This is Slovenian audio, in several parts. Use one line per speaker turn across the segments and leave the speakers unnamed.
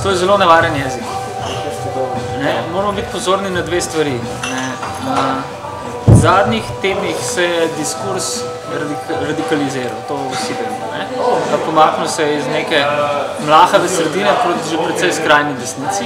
To je zelo nevaren jezik. Moramo biti pozorni na dve stvari. V zadnjih tednih se je diskurs radikaliziral, to vsi vemo. Pomaknil se je iz neke mlahave sredine proti že precej skrajni desnici.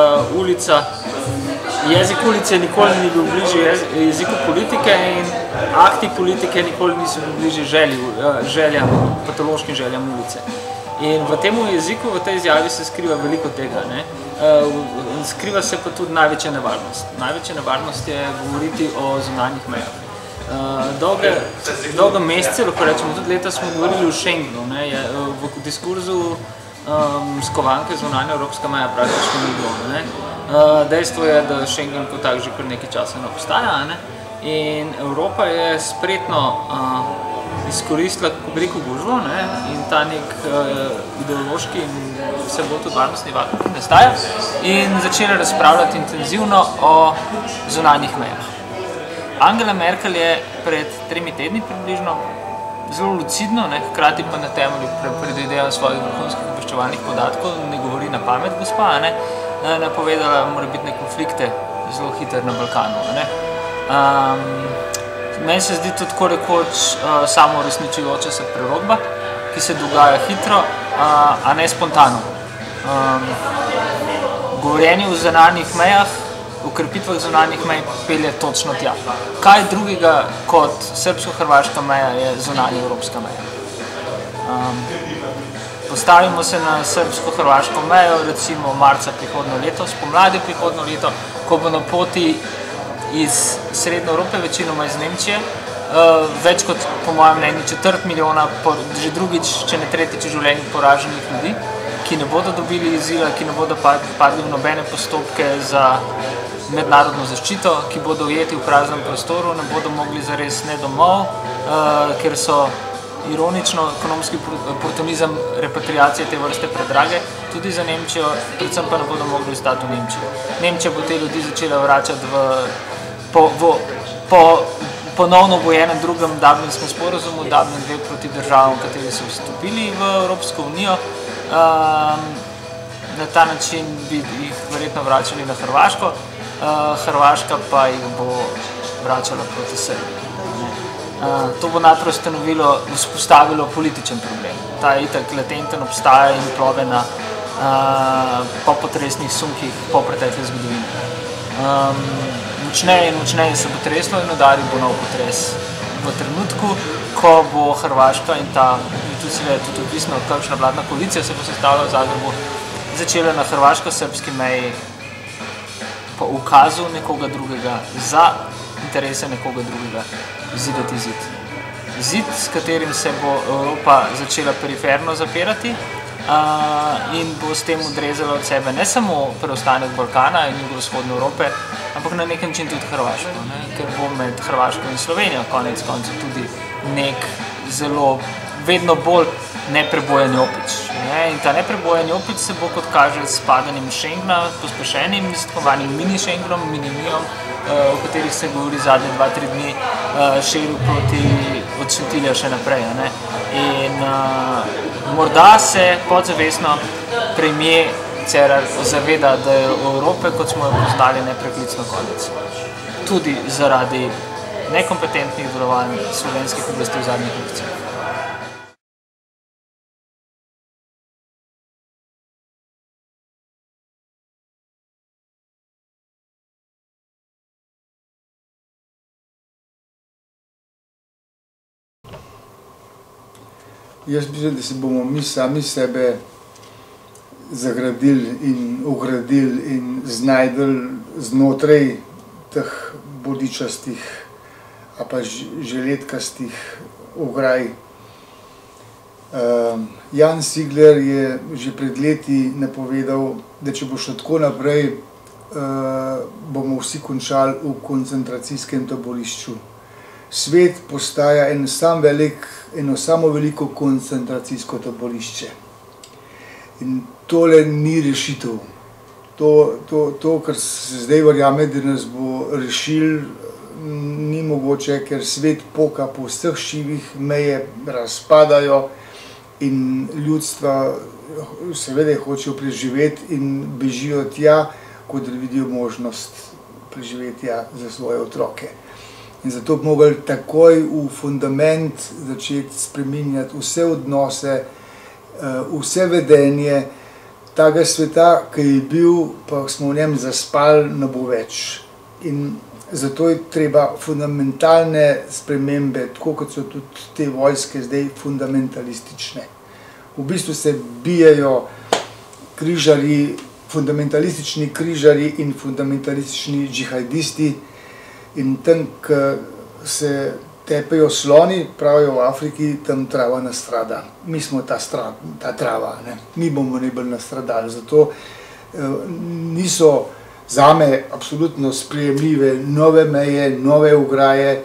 Jezik ulice nikoli ni bil bližje jeziku politike in akti politike nikoli niso bili bližje željam, patološkim željam ulice. In v tem jeziku, v tej izjavi se skriva veliko tega. Skriva se pa tudi največja nevarnost. Največja nevarnost je govoriti o zunanjih mejah. Dolgo mesece, lahko rečemo, tudi leta smo govorili o Schengenu. V diskurzu skovanke zunanja evropska meja praktično ni bilo. Dejstvo je, da Schengen kot tak že kar nekaj časa ne obstaja. In Evropa je spretno izkoristila veliko gužvo in ta nek ideološki in vse bolj tudi varnostni vakuum, ki nastaja, in začela razpravljati intenzivno o zunanjih mejah. Angela Merkel je pred 3 tedni približno zelo lucidno, hkrati pa na temelju predvidevanj svojih vrhunskih obveščevalnih podatkov, ne govori na pamet gospa, napovedala morebitne konflikte zelo hitro na Balkanu. Meni se zdi to tako rekoč samo uresničujoča se prerokba, ki se dogaja hitro, a ne spontano. Govorjenje o zunanjih mejah, o krepitvah zunanjih mej pelje točno tja. Kaj drugega kot srbsko-hrvaška meja je zunanja evropska meja? Postavimo se na srbsko-hrvaško mejo, recimo marca prihodnje leto, spomladi prihodnje leto, ko bo na poti iz Srednje Evrope, večinoma iz Nemčije, več kot, po mojem mnenju, 250 milijona, že drugič, če ne tretjič v življenju, poraženih ljudi, ki ne bodo dobili azila, ki ne bodo padli v nobene postopke za mednarodno zaščito, ki bodo ujeti v praznem prostoru, ne bodo mogli zares ne domov, ker so ironično ekonomski oportunizem repatriacije te vrste predrage, tudi za Nemčijo, predvsem pa ne bodo mogli ostati v Nemčijo. Nemčija bo te ljudi začela vračati ponovno v enem drugem Dublinskem sporazumu, Dublin 2 proti državam, v kateri so vstopili v Evropsko unijo. Na ta način bi jih verjetno vračali na Hrvaško, Hrvaška pa jih bo vračala proti Srbiji. To bo najprej vzpostavilo političen problem. Ta je itak latenten, obstaja in plove na popotresnih sunkih po pretekle zgodovine. Močneje in močneje se bo treslo in udaril bo nov potres. V trenutku, ko bo Hrvaška in ta, tudi odvisno, kakšna vladna koalicija se bo sestavila v Zagrebu, začela na hrvaško-srbski meji po ukazu nekoga drugega za interese nekoga drugega zidati zid. Zid, s katerim se bo Evropa začela periferno zapirati in bo s tem odrezala od sebe ne samo preostanek Balkana in jugovzhodne Evrope, ampak na nek način tudi Hrvaško, ker bo med Hrvaško in Slovenijo konec koncev tudi nek zelo vedno bolj neprebojen jopič. In ta neprebojen jopič se bo, kot kaže, s padanjem Schengena, pospešenim, iztkovanim mini-Schengenom, minimijom, o katerih se govori zadnje 2-3 dni, širil proti od Šentilja še naprej. In morda se podzavestno premier Cerar zaveda, da je Evrope, kot smo jo poznali, nepreklicno konec. Tudi zaradi nekompetentnih delovanj slovenskih oblasti v zadnjih mesecih.
Jaz mislim, da si bomo mi sami sebe zagradili in ogradili in znajdli znotraj teh bodičastih ali pa želetkastih ograj. Jan Sigler je že pred leti napovedal, da če bo šlo tako naprej, bomo vsi končali v koncentracijskem taborišču. Svet postaja eno samo veliko koncentracijsko taborišče. In tole ni rešitev. To, kar se zdaj verjame, da nas bo rešil, ni mogoče, ker svet poka po vseh šivih, meje razpadajo in ljudstva seveda hočejo preživeti in bežijo tja, kot vidijo možnost preživetja za svoje otroke. In zato bi mogli takoj v fundament začeti spreminjati vse odnose, vse vedenje tega sveta, ki je bil, pa smo v njem zaspali, ne bo več. In zato je treba fundamentalne spremembe, tako kot so tudi te vojske zdaj fundamentalistične. V bistvu se bijajo križarji, fundamentalistični križarji in fundamentalistični džihadisti, in tam, ko se tepejo sloni, pravijo v Afriki, tam trava nastrada. Mi smo ta trava, ne? Mi bomo najbolj nastradali. Zato niso zame absolutno sprejemljive nove meje, nove ograje,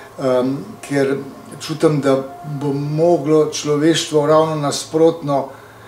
ker čutim, da bo moglo človeštvo ravno nasprotno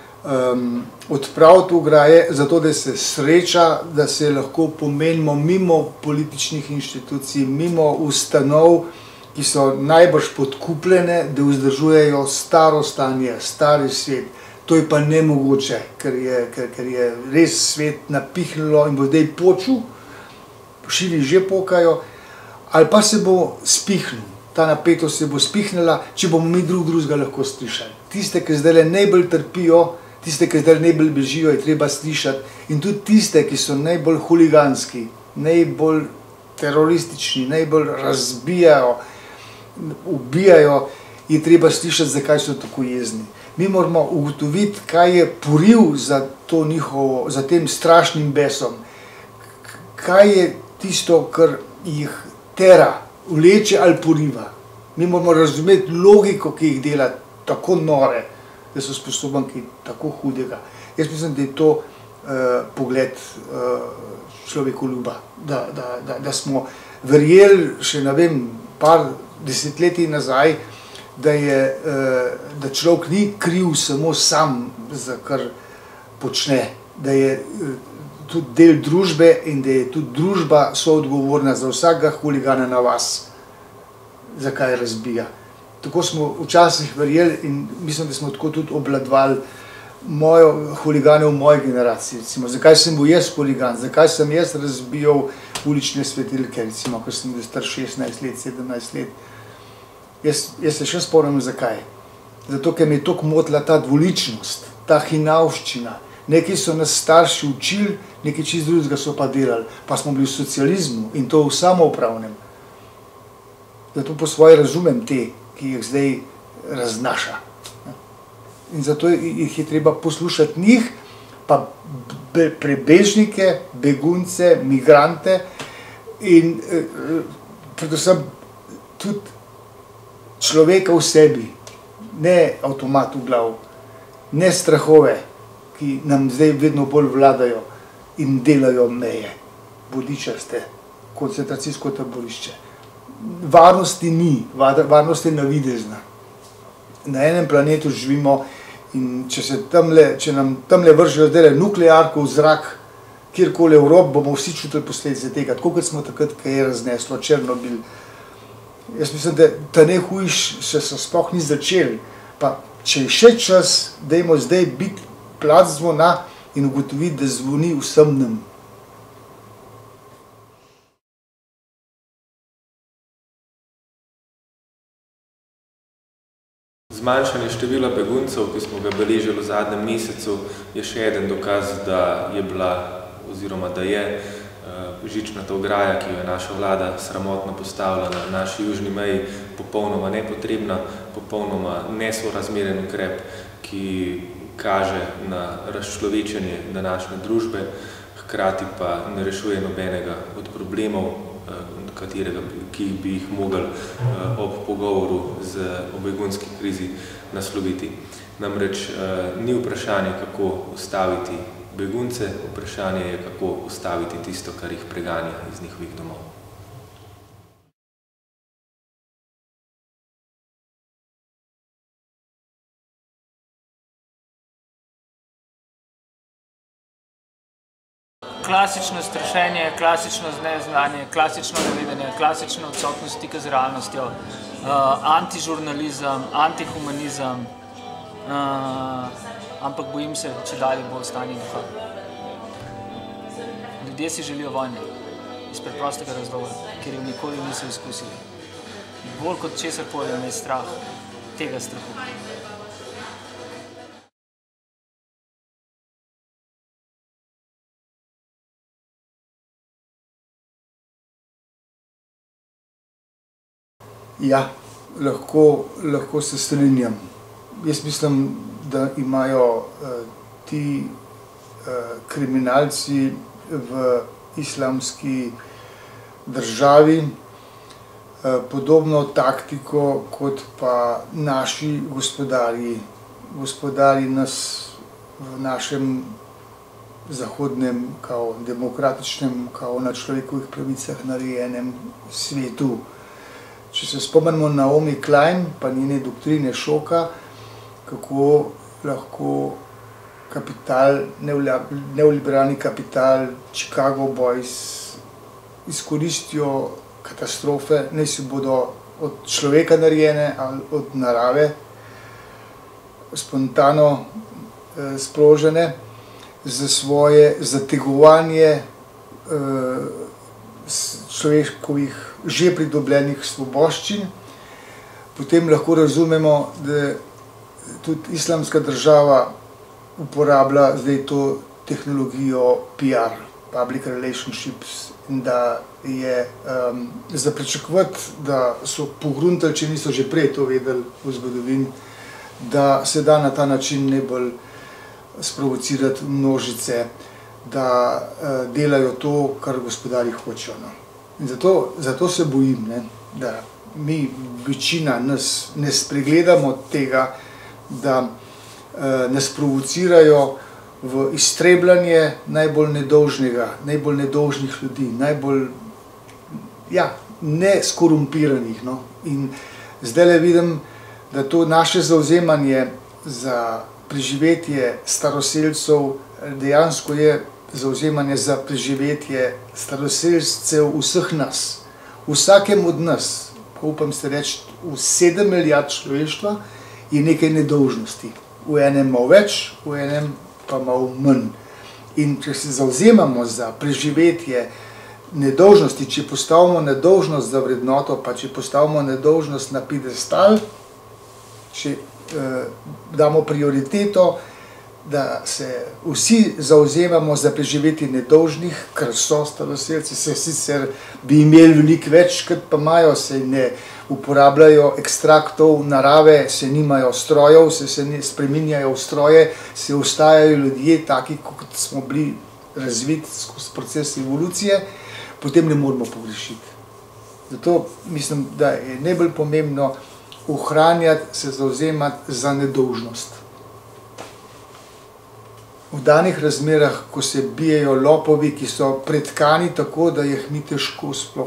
odpraviti ograje, zato da se sreča, da se lahko pomenimo mimo političnih inštitucij, mimo ustanov, ki so najbrž podkupljene, da vzdržujejo staro stanje, stari svet. To je pa nemogoče, ker je res svet napihnilo in bo zdaj počul, šili že pokajo, ali pa se bo spihnil. Ta napetost se bo spihnila, če bomo mi drugega lahko slišali. Tiste, ki zdaj najbolj trpijo, tiste, ki zdaj najbolj bežijo, je treba slišati. In tudi tiste, ki so najbolj huliganski, najbolj teroristični, najbolj razbijajo, ubijajo, je treba slišati, zakaj so tako jezni. Mi moramo ugotoviti, kaj je poril za tem strašnim besom. Kaj je tisto, kar jih tera, vleče ali poriva. Mi moramo razumeti logiko, ki jih dela tako nore, da so sposobni tako hudega. Jaz mislim, da je to pogled človekoljuba. Da smo verjeli še, ne vem, par desetletij nazaj, da človek ni kriv samo sam, za kar počne, da je tudi del družbe in da je tudi družba soodgovorna za vsakega huligana na vas, zakaj razbija. Tako smo včasih verjeli in mislim, da smo tako tudi obvladovali huligane v moji generaciji. Recimo, zakaj sem bil jaz huligan, zakaj sem jaz razbijal ulične svetilke, recimo, ko sem bil star 16 let, 17 let. Jaz se še spomnim, zakaj. Zato, ker mi je toliko motila ta dvoličnost, ta hinavščina. Nekaj so nas starši učili, nekaj čisto drugega so pa delali. Pa smo bili v socializmu in to v samoupravnem. Zato po svoje razumem te, ki jih zdaj raznaša. In zato jih je treba poslušati njih, pa prebežnike, begunce, migrante in predvsem tudi človeka v sebi, ne avtomat v glavu, ne strahove, ki nam zdaj vedno bolj vladajo in delajo meje, bodičaste, koncentracijsko taborišče. Varnosti ni, varnost je navidezna. Na enem planetu živimo in če nam tamle vržejo zdaj nuklearko v zrak, kjerkoli v Evropi, bomo vsi čutili posledice tega, tako kot smo takrat, ko je razneslo Černobil. Jaz mislim, da najhujš še so sploh ni začeli, pa če je še čas, dajmo zdaj biti plac zvona in ugotoviti, da zvoni vsem nam.
Zmanjšanje števila beguncev, ki smo ga beležili v zadnjem mesecu, je še eden dokaz, da je bila oziroma da je žičnata ograja, ki jo je naša vlada sramotno postavila na naši južni meji, popolnoma nepotrebna, popolnoma nesorazmeren ukrep, ki kaže na razčlovečenje današnje družbe, hkrati pa ne rešuje nobenega od problemov, ki bi jih mogli ob pogovoru o begunski krizi nasloviti. Namreč ni vprašanje, kako ustaviti begunce, vprašanje je, kako ustaviti tisto, kar jih preganja iz njihovih domov.
Klasično strašenje, klasično neznanje, klasično nevedanje, klasično odsotnost stika z realnostjo, antižurnalizem, antihumanizem, ampak bojim se, če dalje bo stanje duha. Ljudje si želijo vojne, iz preprostega razloga, ker jo nikoli niso izkusili. Bolj kot česarkoli me je strah tega strahu.
Ja, lahko se strinjam. Jaz mislim, da imajo ti kriminalci v islamski državi podobno taktiko kot pa naši gospodarji. Gospodarji nas v našem zahodnem, kao demokratičnem, kao na človekovih pravicah narejenem svetu. Če se spomnimo Naomi Klein pa njene doktrine šoka, kako lahko kapital, neoliberalni kapital, Chicago Boys izkoristijo katastrofe, naj si bodo od človeka narejene ali od narave, spontano sprožene, za svoje zategovanje človekovih že pridobljenih svoboščin. Potem lahko razumemo, da tudi islamska država uporablja zdaj to tehnologijo PR, public relationships, in da je za pričakovati, da so pogruntali, če niso že prej to vedeli v zgodovini, da se da na ta način najbolj sprovocirati množice, da delajo to, kar gospodarji hočejo. In zato se bojim, da mi, večina nas, ne spregledamo tega, da nas provocirajo v iztrebljanje najbolj nedolžnih ljudi, najbolj neskorumpiranih. In zdaj vidim, da to naše zavzemanje za preživetje staroselcev dejansko je zavzemanje za preživetje staroselcev vseh nas. Vsakem od nas, pa upam se reči, v 7 milijard človeštva je nekaj nedolžnosti. V enem malo več, v enem pa malo manj. In če se zavzemamo za preživetje nedolžnosti, če postavimo nedolžnost za vrednoto, pa če postavimo nedolžnost na piedestal, če damo prioriteto, da se vsi zavzemamo za preživetje nedolžnih, ker so staroselci, se sicer bi imeli veliko več, kot pa imajo, se ne uporabljajo ekstraktov narave, se nimajo strojev, se ne spreminjajo v stroje, se ostajajo ljudje taki, kot smo bili razviti skozi proces evolucije, potem ne moramo pogrešiti. Zato mislim, da je najbolj pomembno ohranjati, se zavzemati za nedolžnost. V danih razmerah, ko se bijejo lopovi, ki so pretkani tako, da jih mi težko sploh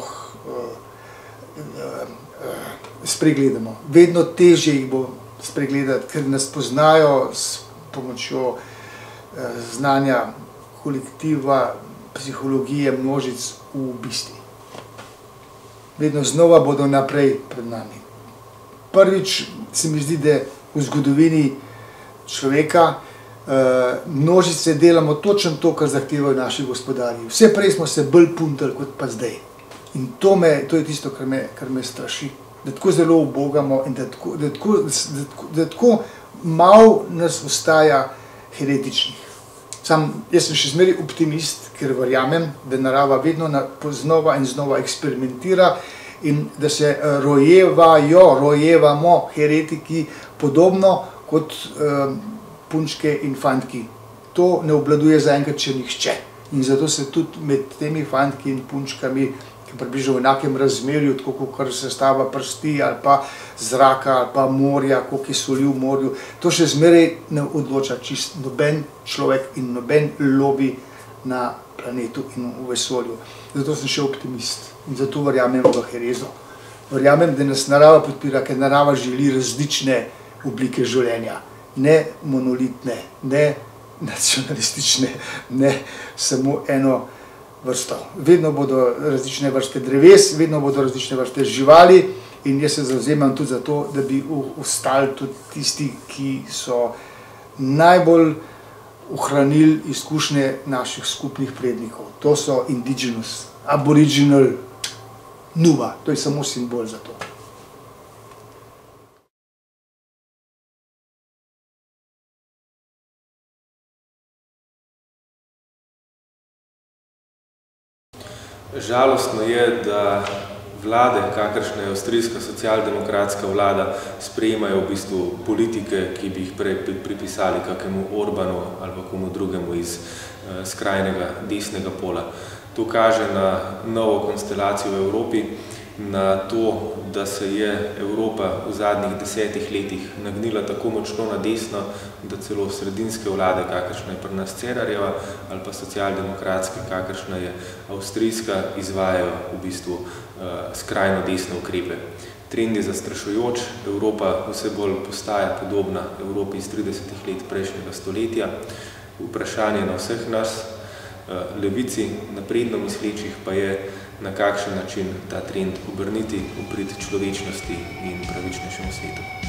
spregledamo. Vedno težje jih bo spregledati, ker nas poznajo s pomočjo znanja kolektiva, psihologije, množic v bistvu. Vedno znova bodo naprej pred nami. Prvič se mi zdi, da v zgodovini človeka množice delamo točno to, kar zahtevajo naši gospodarji. Vse prej smo se bolj puntali kot pa zdaj. In to je tisto, kar me straši. Da tako zelo ubogamo in da tako malo nas ostaja heretičnih. Jaz sem še zmeraj optimist, ker verjamem, da narava vedno znova in znova eksperimentira in da se rojevamo heretiki podobno kot punčke in fantki. To ne obvladuje zaenkrat še nihče. In zato se tudi med temi fantki in punčkami, ki približno v enakem razmerju, tako kot sestava prsti ali pa zraka ali pa morja, koliko je soli v morju, to še zmeraj ne odloča čist noben človek in noben lobby na planetu in v vesolju. Zato sem še optimist in zato verjamem v herezo. Verjamem, da nas narava podpira, ker narava želi različne oblike življenja. Ne monolitne, ne nacionalistične, ne samo eno vrsto. Vedno bodo različne vrste dreves, vedno bodo različne vrste živali in jaz se zavzemam tudi za to, da bi ostali tudi tisti, ki so najbolj ohranili izkušnje naših skupnih prednikov. To so indigenous, aboriginal, nuba. To je samo simbol za to.
Žalostno je, da vlade, kakršna je avstrijska socialdemokratska vlada, sprejemajo v bistvu politike, ki bi jih prej pripisali kakemu Orbanu ali pa komu drugemu iz skrajnega desnega pola. To kaže na novo konstelacijo v Evropi, na to, da se je Evropa v zadnjih 10 letih nagnila tako močno na desno, da celo sredinske vlade, kakršna je pri nas Cerarjeva, ali pa socialdemokratske, kakršna je avstrijska, izvajajo v bistvu skrajno desne ukrepe. Trend je zastrašujoč, Evropa vse bolj postaja podobna Evropi iz 30 let prejšnjega stoletja. Vprašanje na vseh nas, levici, napredno mislečih, pa je, na kakšen način ta trend obrniti v prid človečnosti in pravičnejšemu svetu.